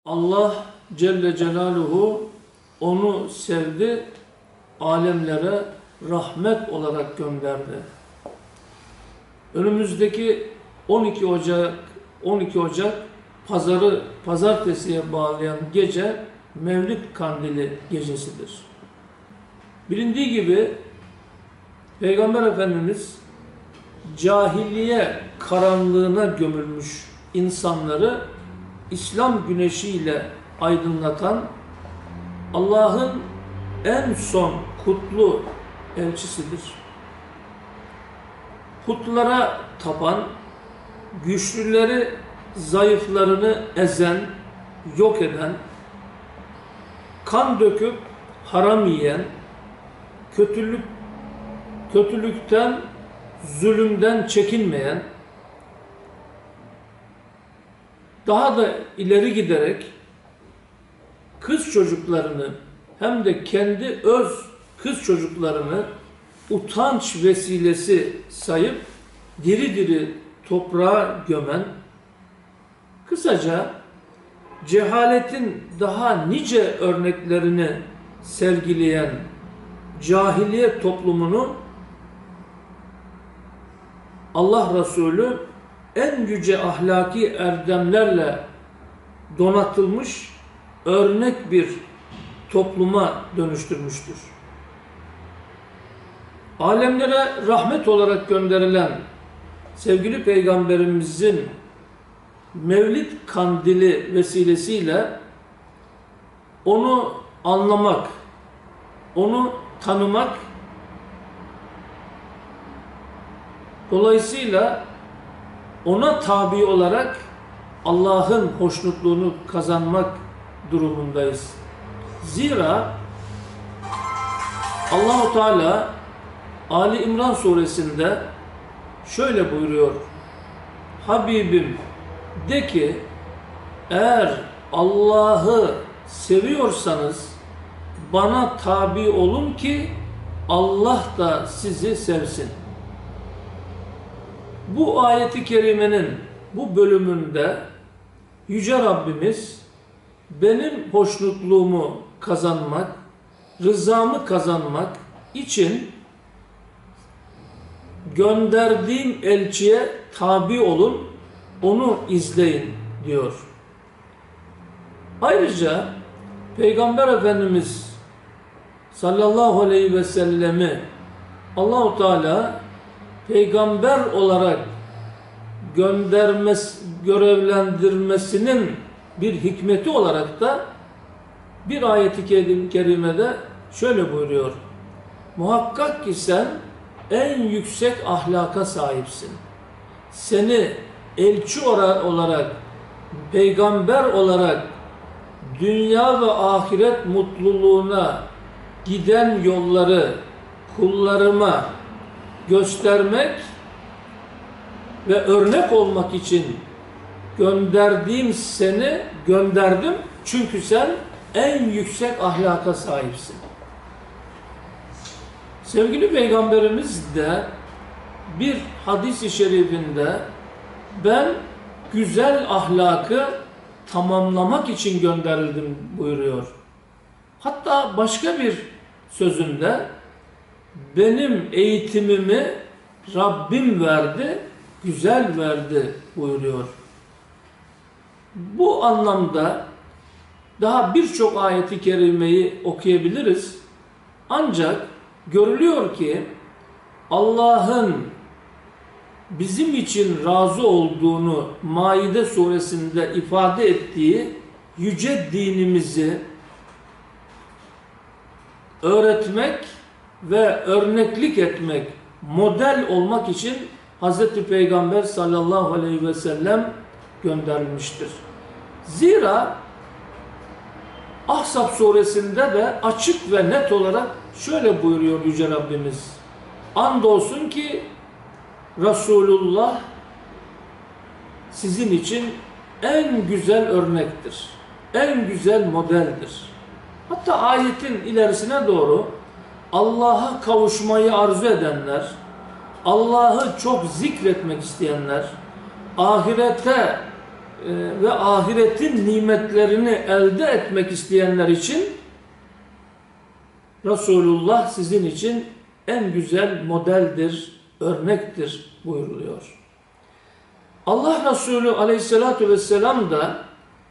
Allah Celle Celaluhu onu sevdi, alemlere rahmet olarak gönderdi. Önümüzdeki 12 Ocak pazartesiye bağlayan gece Mevlid Kandili gecesidir. Bilindiği gibi Peygamber Efendimiz cahiliye karanlığına gömülmüş insanları İslam güneşiyle aydınlatan Allah'ın en son kutlu elçisidir. Putlara tapan, güçlüleri, zayıflarını ezen, yok eden, kan döküp haram yiyen, kötülükten, zulümden çekinmeyen, daha da ileri giderek kız çocuklarını hem de kendi öz kız çocuklarını utanç vesilesi sayıp diri diri toprağa gömen, kısaca cehaletin daha nice örneklerini sergileyen cahiliye toplumunu Allah Resulü en yüce ahlaki erdemlerle donatılmış örnek bir topluma dönüştürmüştür. Alemlere rahmet olarak gönderilen sevgili Peygamberimizin Mevlid Kandili vesilesiyle onu anlamak, onu tanımak, dolayısıyla ona tabi olarak Allah'ın hoşnutluğunu kazanmak durumundayız. Zira Allah-u Teala Ali İmran suresinde şöyle buyuruyor: Habibim de ki, eğer Allah'ı seviyorsanız bana tabi olun ki Allah da sizi sevsin. Bu ayeti kerimenin bu bölümünde Yüce Rabbimiz benim hoşnutluğumu kazanmak, rızamı kazanmak için gönderdiğim elçiye tabi olun, onu izleyin diyor. Ayrıca Peygamber Efendimiz sallallahu aleyhi ve sellemi Allah-u Teala peygamber olarak görevlendirmesinin bir hikmeti olarak da bir ayet-i kerimede şöyle buyuruyor: muhakkak ki sen en yüksek ahlaka sahipsin. Seni elçi olarak, peygamber olarak dünya ve ahiret mutluluğuna giden yolları kullarıma göstermek ve örnek olmak için seni gönderdim. Çünkü sen en yüksek ahlaka sahipsin. Sevgili Peygamberimiz de bir hadis-i şerifinde ben güzel ahlakı tamamlamak için gönderildim buyuruyor. Hatta başka bir sözünde benim eğitimimi Rabbim verdi, güzel verdi buyuruyor. Bu anlamda daha birçok ayeti kerimeyi okuyabiliriz. Ancak görülüyor ki Allah'ın bizim için razı olduğunu Maide suresinde ifade ettiği yüce dinimizi öğretmek ve örneklik etmek, model olmak için Hz. Peygamber sallallahu aleyhi ve sellem gönderilmiştir. Zira Ahzab suresinde de açık ve net olarak şöyle buyuruyor Yüce Rabbimiz: andolsun ki Resulullah sizin için en güzel örnektir, en güzel modeldir. Hatta ayetin ilerisine doğru Allah'a kavuşmayı arzu edenler, Allah'ı çok zikretmek isteyenler, ahirete ve ahiretin nimetlerini elde etmek isteyenler için Resulullah sizin için en güzel modeldir, örnektir buyuruluyor. Allah Resulü Aleyhisselatü Vesselam da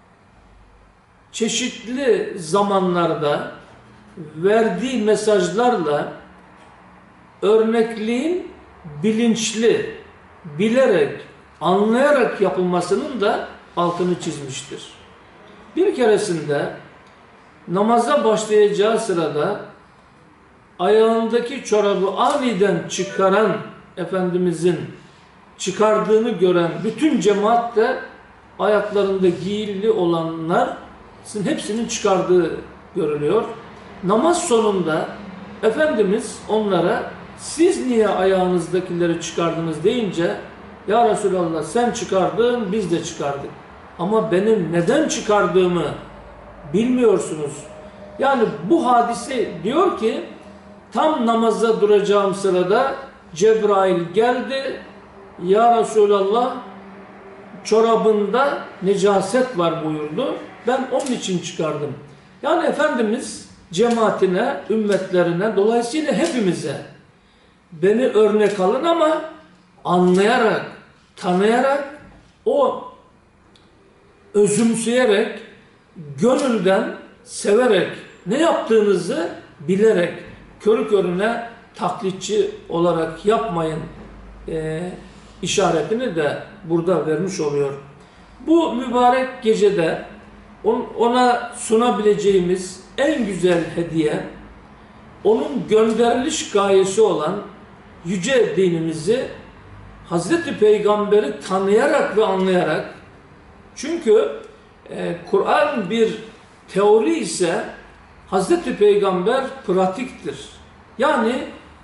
çeşitli zamanlarda verdiği mesajlarla örnekliğin bilinçli, bilerek, anlayarak yapılmasının da altını çizmiştir. Bir keresinde namaza başlayacağı sırada ayağındaki çorabı aniden çıkaran Efendimizin çıkardığını gören bütün cemaat de ayaklarında giyili olanlar hepsinin çıkardığı görülüyor. Namaz sonunda Efendimiz onlara siz niye ayağınızdakileri çıkardınız deyince ya Resulallah sen çıkardın biz de çıkardık. Ama benim neden çıkardığımı bilmiyorsunuz. Yani bu hadise diyor ki tam namaza duracağım sırada Cebrail geldi. Ya Resulallah çorabında necaset var buyurdu. Ben onun için çıkardım. Yani Efendimiz cemaatine, ümmetlerine, dolayısıyla hepimize beni örnek alın ama anlayarak, tanıyarak, o özümseyerek, gönülden severek, ne yaptığınızı bilerek, körü körüne taklitçi olarak yapmayın işaretini de burada vermiş oluyor. Bu mübarek gecede ona sunabileceğimiz en güzel hediye, onun gönderiliş gayesi olan yüce dinimizi Hazreti Peygamber'i tanıyarak ve anlayarak, çünkü Kur'an bir teori ise Hazreti Peygamber pratiktir. Yani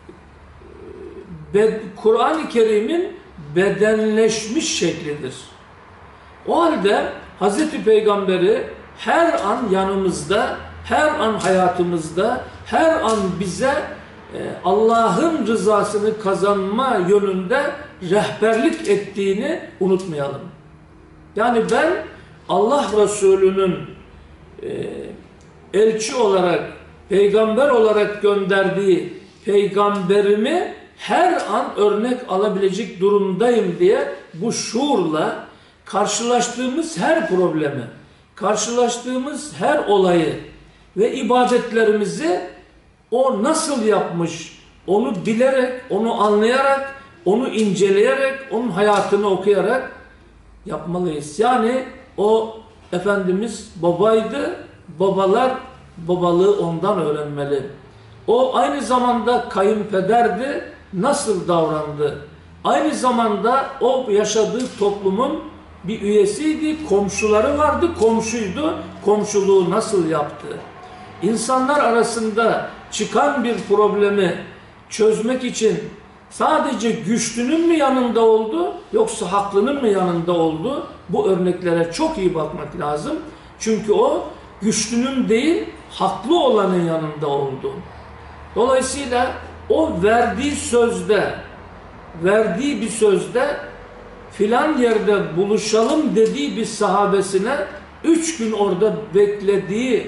Kur'an-ı Kerim'in bedenleşmiş şeklidir. O halde Hazreti Peygamber'i her an yanımızda, her an hayatımızda, her an bize Allah'ın rızasını kazanma yönünde rehberlik ettiğini unutmayalım. Yani ben Allah Resulü'nün elçi olarak, peygamber olarak gönderdiği peygamberimi her an örnek alabilecek durumdayım diye bu şuurla karşılaştığımız her problemi, karşılaştığımız her olayı ve ibadetlerimizi o nasıl yapmış, onu bilerek, onu anlayarak, onu inceleyerek, onun hayatını okuyarak yapmalıyız. Yani o Efendimiz babaydı, babalar babalığı ondan öğrenmeli. O aynı zamanda kayınpederdi, nasıl davrandı? Aynı zamanda o yaşadığı toplumun bir üyesiydi, komşuları vardı, komşuydu, komşuluğu nasıl yaptı? İnsanlar arasında çıkan bir problemi çözmek için sadece güçlünün mü yanında oldu, yoksa haklının mı yanında oldu? Bu örneklere çok iyi bakmak lazım. Çünkü o güçlünün değil, haklı olanın yanında oldu. Dolayısıyla o verdiği bir sözde filan yerde buluşalım dediği bir sahabesine 3 gün orada beklediği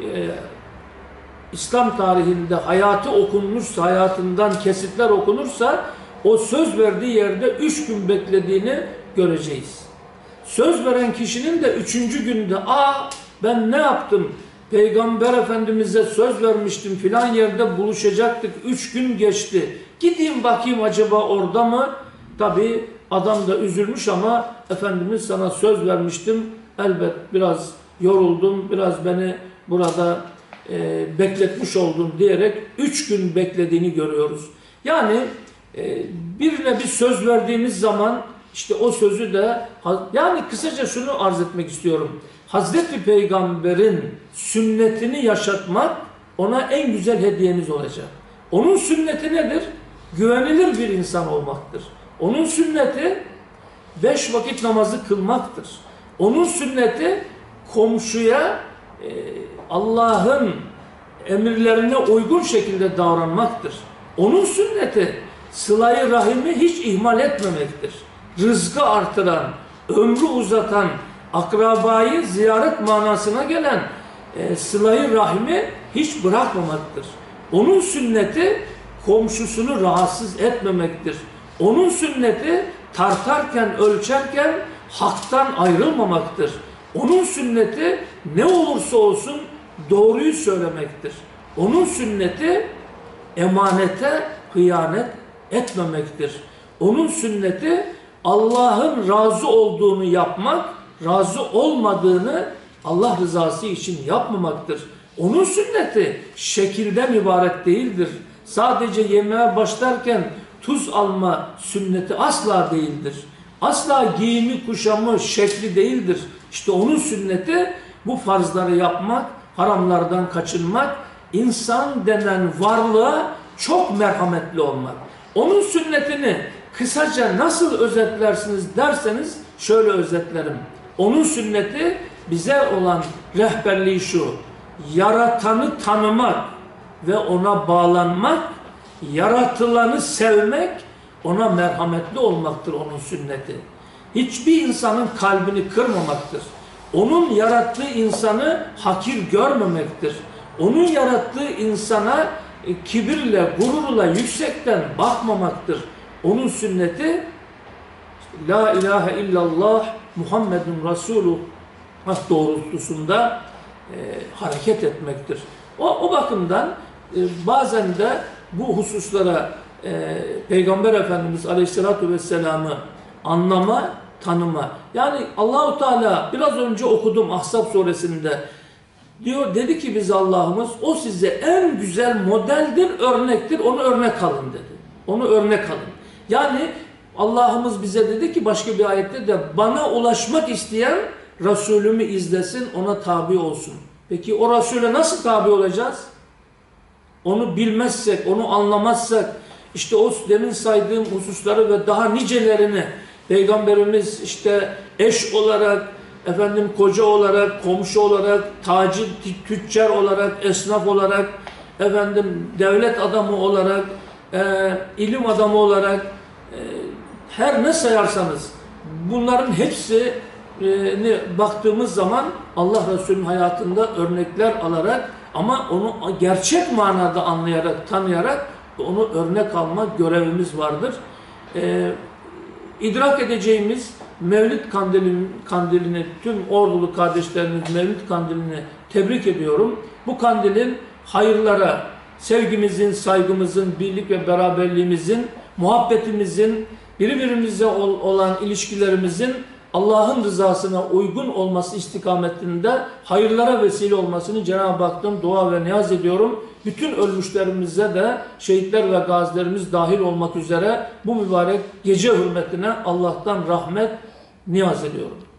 İslam tarihinde hayatı okunmuşsa, hayatından kesitler okunursa o söz verdiği yerde 3 gün beklediğini göreceğiz. Söz veren kişinin de 3. günde ben ne yaptım? Peygamber Efendimiz'e söz vermiştim, filan yerde buluşacaktık, 3 gün geçti. Gideyim bakayım acaba orada mı? Tabi adam da üzülmüş ama Efendimiz sana söz vermiştim, elbet biraz yoruldum, biraz beni burada bekletmiş oldun diyerek 3 gün beklediğini görüyoruz. Yani birine bir söz verdiğimiz zaman işte o sözü de, yani kısaca şunu arz etmek istiyorum. Hazreti Peygamber'in sünnetini yaşatmak ona en güzel hediyemiz olacak. Onun sünneti nedir? Güvenilir bir insan olmaktır. Onun sünneti 5 vakit namazı kılmaktır. Onun sünneti komşuya Allah'ın emirlerine uygun şekilde davranmaktır. Onun sünneti sıla-i rahimi hiç ihmal etmemektir. Rızkı artıran, ömrü uzatan, akrabayı ziyaret manasına gelen sıla-i rahimi hiç bırakmamaktır. Onun sünneti komşusunu rahatsız etmemektir. Onun sünneti tartarken, ölçerken haktan ayrılmamaktır. Onun sünneti ne olursa olsun doğruyu söylemektir. Onun sünneti emanete hıyanet etmemektir. Onun sünneti Allah'ın razı olduğunu yapmak, razı olmadığını Allah rızası için yapmamaktır. Onun sünneti şekilden ibaret değildir. Sadece yemeğe başlarken tuz alma sünneti asla değildir. Asla giyimi, kuşamı, şekli değildir. İşte onun sünneti bu farzları yapmak, haramlardan kaçınmak, insan denen varlığa çok merhametli olmak. Onun sünnetini kısaca nasıl özetlersiniz derseniz şöyle özetlerim. Onun sünneti bize olan rehberliği şu: yaratanı tanımak ve ona bağlanmak, yaratılanı sevmek, ona merhametli olmaktır onun sünneti. Hiçbir insanın kalbini kırmamaktır. Onun yarattığı insanı hakir görmemektir. Onun yarattığı insana kibirle, gururla yüksekten bakmamaktır. Onun sünneti La ilahe illallah Muhammedun Resulullah doğrultusunda hareket etmektir. O bakımdan bazen de bu hususlara Peygamber Efendimiz Aleyhisselatü Vesselam'ı anlama, tanıma. Yani Allahu Teala biraz önce okudum Ahzab suresinde. Dedi ki biz Allah'ımız o size en güzel modeldir, örnektir. Onu örnek alın dedi. Onu örnek alın. Yani Allah'ımız bize dedi ki başka bir ayette de bana ulaşmak isteyen Resulümü izlesin, ona tabi olsun. Peki o Resul'e nasıl tabi olacağız? Onu bilmezsek, onu anlamazsak, işte o demin saydığım hususları ve daha nicelerini Peygamberimiz işte eş olarak, efendim koca olarak, komşu olarak, tacir, tüccar olarak, esnaf olarak, efendim devlet adamı olarak, ilim adamı olarak, her ne sayarsanız bunların hepsini baktığımız zaman Allah Resulü'nün hayatında örnekler alarak ama onu gerçek manada anlayarak, tanıyarak onu örnek almak görevimiz vardır. İdrak edeceğimiz Mevlid kandilini tüm ordulu kardeşlerimiz Mevlid kandilini tebrik ediyorum. Bu kandilin hayırlara, sevgimizin, saygımızın, birlik ve beraberliğimizin, muhabbetimizin, birbirimize olan ilişkilerimizin Allah'ın rızasına uygun olması istikametinde hayırlara vesile olmasını Cenab-ı Hak'tan dua ve niyaz ediyorum. Bütün ölmüşlerimize de şehitler ve gazilerimiz dahil olmak üzere bu mübarek gece hürmetine Allah'tan rahmet niyaz ediyorum.